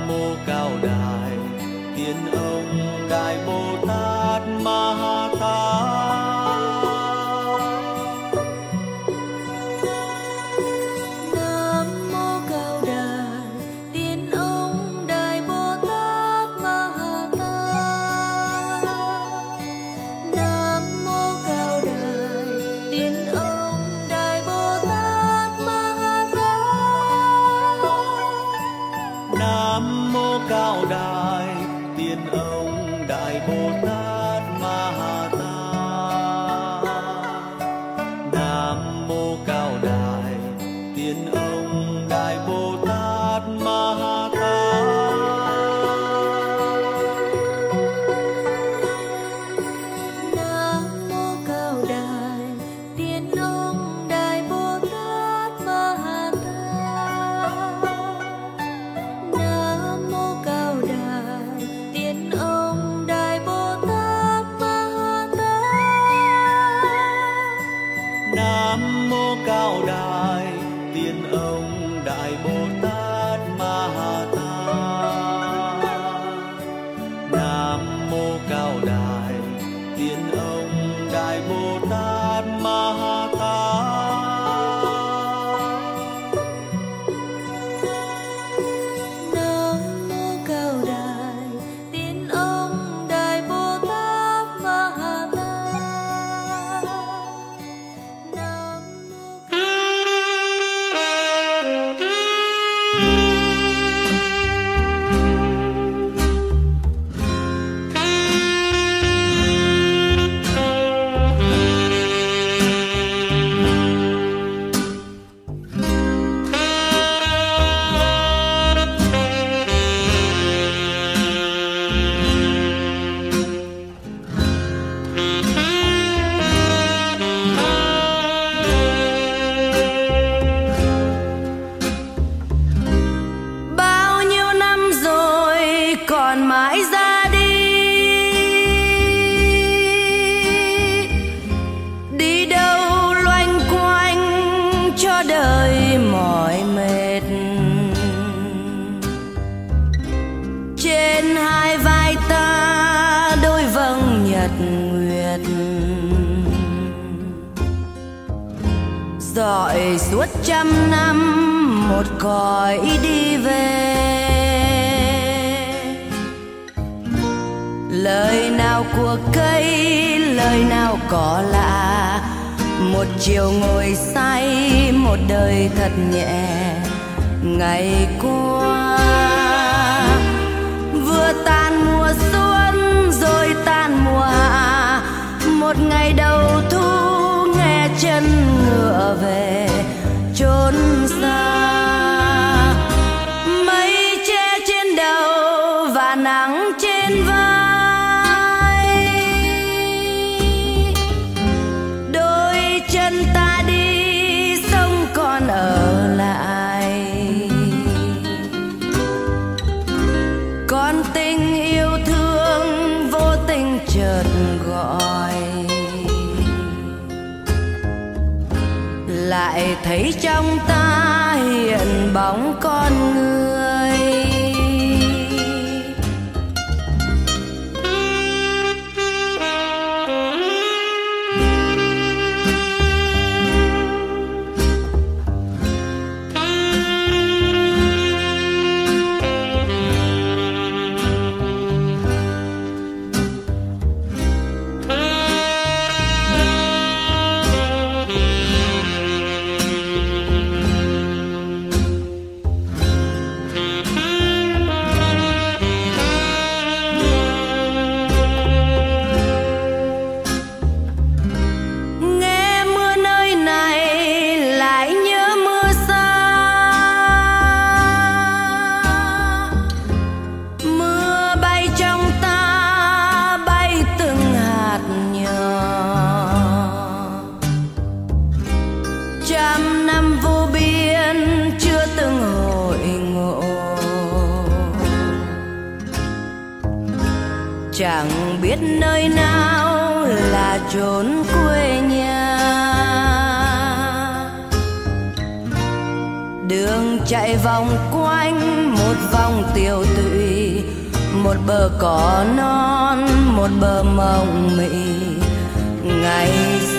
mô Cao Đài tiên ông Đại Bồ Tát Ma Ha Tát. Nam mô Cao Đài tiên ông Đại Bồ Tát Ma Ha Tát. Nam mô Cao Đài tiên ông Đại Bồ Tát Ma Ha Tát. Nam mô Cao Đài tiên ông Đại Bồ Tát Ma Ha Tát. Nam mô Cao Đài tiên ông Đại Bồ Tát Ma Ha Tát. Nam mô Cao Đài tiên ông Đại Bồ Tát Ma Ha Tát. Nam mô Cao Đài tiên ông Đại Bồ Tát Ma Ha Tát. Nam mô Cao Đài tiên ông Đại Bồ Tát Ma Ha Tát. Nam mô Cao Đài tiên ông Đại Bồ Tát Ma Ha Tát. Nam mô Cao Đài tiên ông Đại Bồ Tát Ma Ha Tát. Nam mô bao nhiêu năm rồi còn mãi ra đi, đi đâu loanh quanh cho đời mỏi mệt. Trên hai vai ta đôi vầng nhật nguyệt, dọi suốt trăm năm một cõi đi về. Lời nào của cây, lời nào có lạ, một chiều ngồi say, một đời thật nhẹ. Ngày qua vừa tan mùa xuân rồi tan mùa hạ, một ngày đầu thu nghe chân ngựa về chốn xa. Mây che trên đầu và nắng trên vai, đôi chân ta đi sông còn ở lại. Con tình yêu thương vô tình chợt gọi, lại thấy trong ta hiện bóng con người. chẳng biết nơi nào là chốn quê nhà. Đường chạy vòng quanh một vòng tiêu tụy, một bờ cỏ non, một bờ mộng mị. Ngày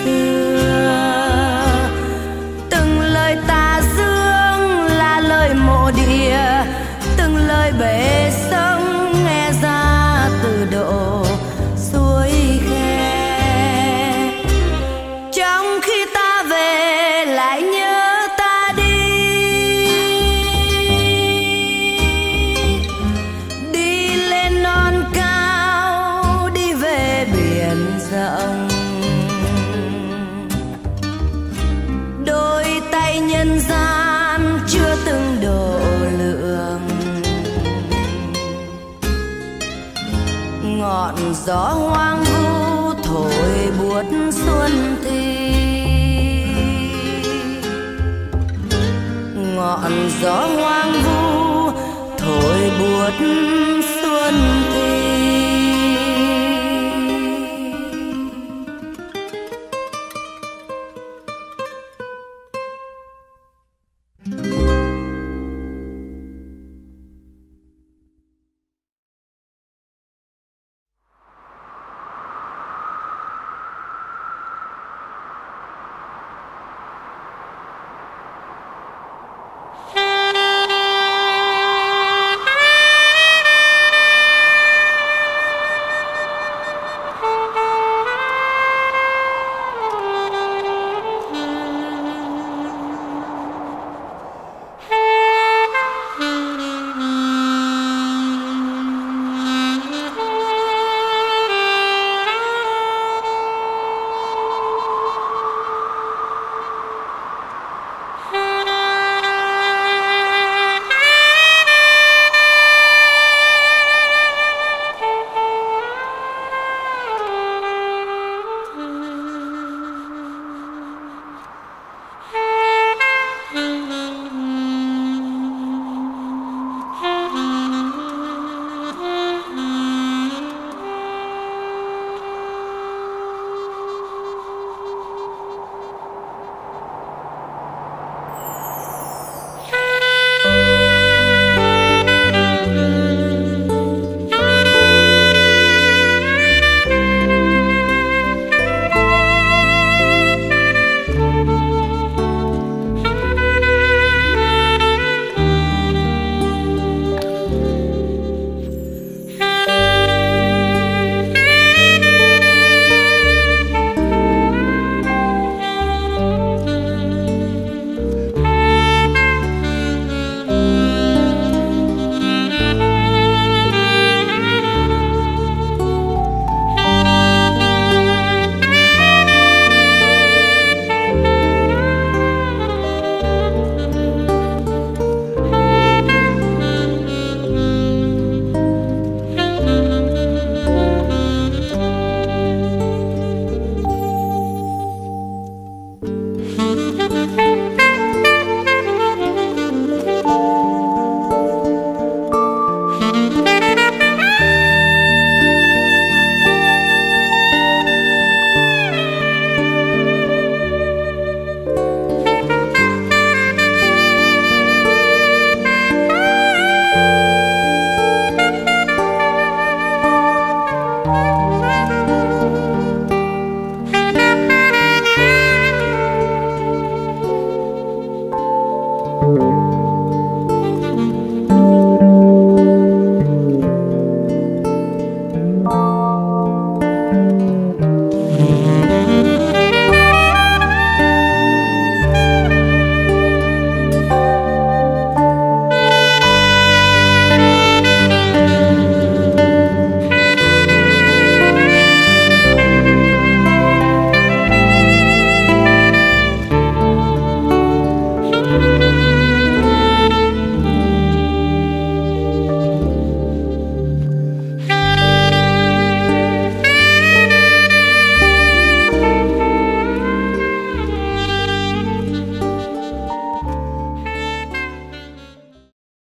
xưa từng lời tà dương là lời mộ địa, từng lời bể sông nghe ra từ độ suối khe. Trong khi ta về lại nhớ ta đi, đi lên non cao, đi về biển rộng. Đôi tay nhân gian chưa từng độ lượng, ngọn gió hoang vu thổi buốt xuân thi. Ngọn gió hoang vu thổi buốt